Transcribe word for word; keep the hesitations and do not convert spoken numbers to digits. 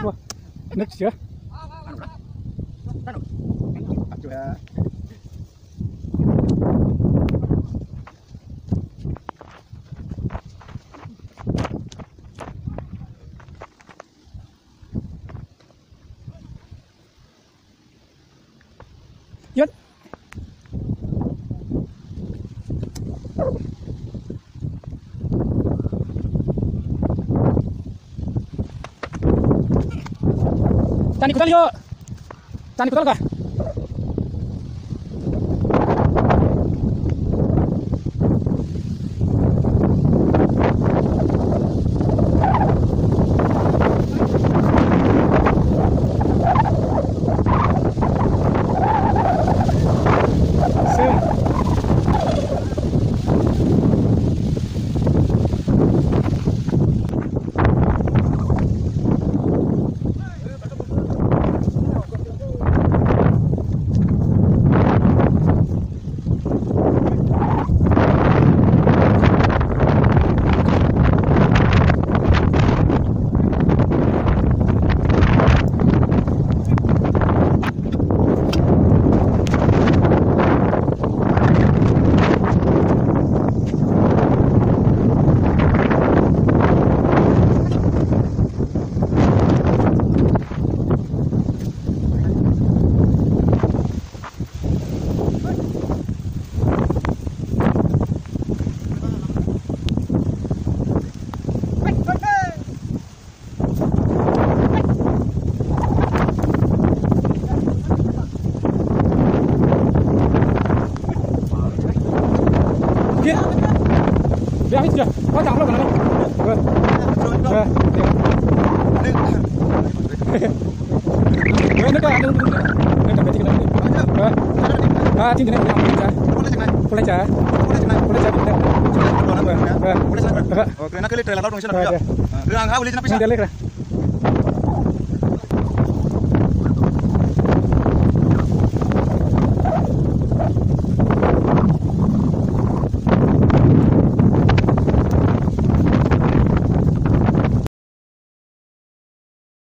thua. Nước chưa? Coba. Yun. Tani ikutan yuk. Tani ikutan kah? Kia. Dia habis sudah. Kau tak belum mana? Ber. Ber. Ber nak ada untuk nak nak kita ni. Ber. Ah, tinggi ni yang mana? Boleh jangan. Boleh jangan. Boleh jangan. Boleh jangan. Ber. Ber. Oh, kerana kali trailer laut macam mana? Kerana kau boleh jangan pisah. Dia lek.